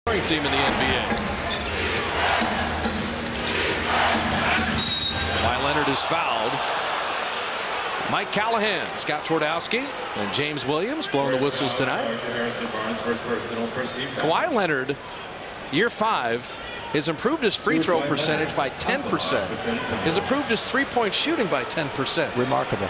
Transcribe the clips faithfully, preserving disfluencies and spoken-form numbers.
team in the N B A. Kawhi Leonard is fouled. Mike Callahan, Scott Twardowski, and James Williams blowing the whistles tonight. Kawhi Leonard, year five, has improved his free throw percentage by ten percent. Has improved his three-point shooting by ten percent. Remarkable.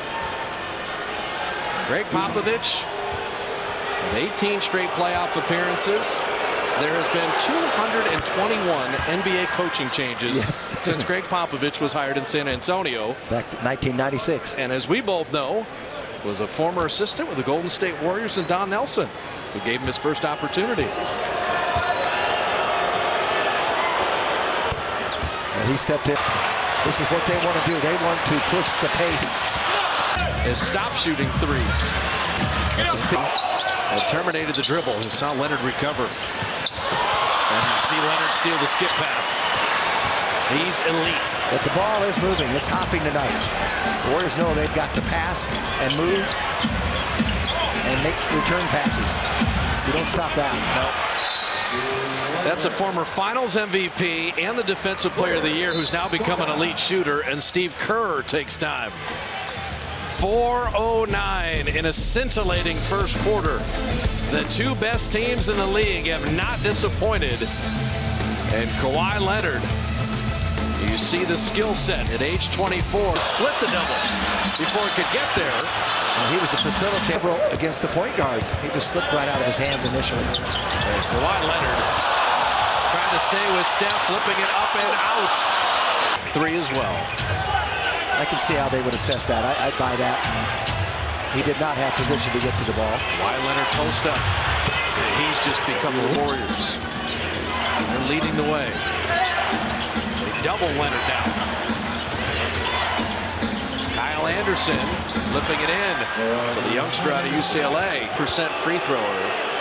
Gregg Popovich, with eighteen straight playoff appearances. There has been two hundred twenty-one N B A coaching changes yes. since Gregg Popovich was hired in San Antonio. Back in nineteen ninety-six. And as we both know, was a former assistant with the Golden State Warriors and Don Nelson, who gave him his first opportunity. And he stepped in. This is what they want to do. They want to push the pace. Has stopped shooting threes. This is and terminated the dribble. You saw Leonard recover. And you see Leonard steal the skip pass. He's elite. But the ball is moving. It's hopping tonight. The Warriors know they've got to pass and move and make return passes. You don't stop that. No. That's a former Finals M V P and the Defensive Player of the Year who's now become an elite shooter, and Steve Kerr takes time. four oh nine in a scintillating first quarter. The two best teams in the league have not disappointed. And Kawhi Leonard, you see the skill set at age twenty-four. Split the double before it could get there. And he was the facilitator against the point guards. He just slipped right out of his hands initially. And Kawhi Leonard trying to stay with Steph, flipping it up and out. Three as well. I can see how they would assess that. I, I'd buy that. He did not have position to get to the ball. Kawhi Leonard post up. And he's just become the Warriors. They're leading the way. They double Leonard down. Kyle Anderson flipping it in to the youngster out of U C L A. Percent free thrower.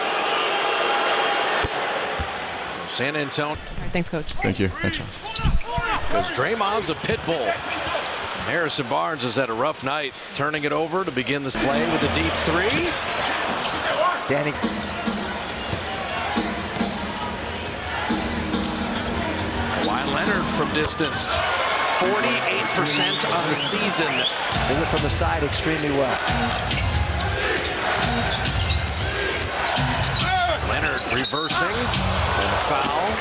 San Antonio. Thanks, Coach. Thank you. Thanks, Sean. Because Draymond's a pit bull. Harrison Barnes has had a rough night, turning it over to begin this play with a deep three. Danny. Kawhi Leonard from distance. forty-eight percent on the season. Does it from the side extremely well. Leonard reversing and a foul.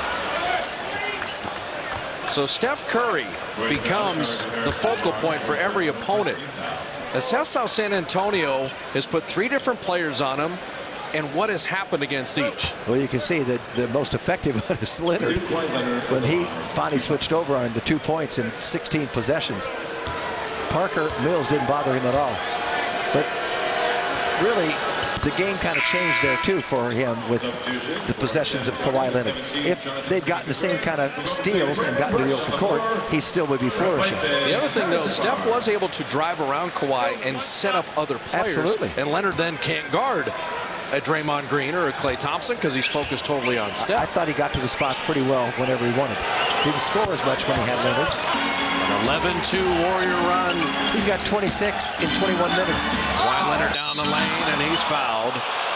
So Steph Curry becomes the focal point for every opponent. Assess how San Antonio has put three different players on him and what has happened against each. Well, you can see that the most effective one is Leonard. When he finally switched over on him, the two points in sixteen possessions. Parker Mills didn't bother him at all. But really, the game kind of changed there too for him with the possessions of Kawhi Leonard. If they'd gotten the same kind of steals and gotten to the open court, he still would be flourishing. The other thing, though, Steph was able to drive around Kawhi and set up other players. Absolutely. And Leonard then can't guard a Draymond Green or a Klay Thompson because he's focused totally on Steph. I, I thought he got to the spots pretty well whenever he wanted. He didn't score as much when he had Leonard. An eleven two Warrior run. He's got twenty-six in twenty-one minutes. Kawhi Leonard down the lane, and he's fouled.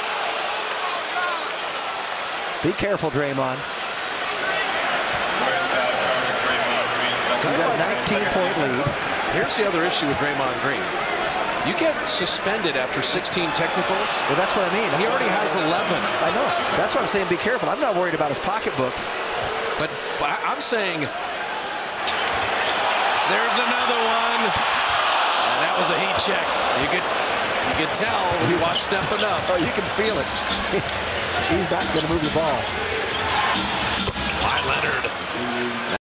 Be careful, Draymond. He got a nineteen point lead. Here's the other issue with Draymond Green. You get suspended after sixteen technicals. Well, that's what I mean. He already has eleven. I know. That's why I'm saying be careful. I'm not worried about his pocketbook. But I'm saying there's another one. And that was a heat check. You could, you could tell if you watch Steph enough. Oh, you can feel it. He's not going to move the ball. Kawhi Leonard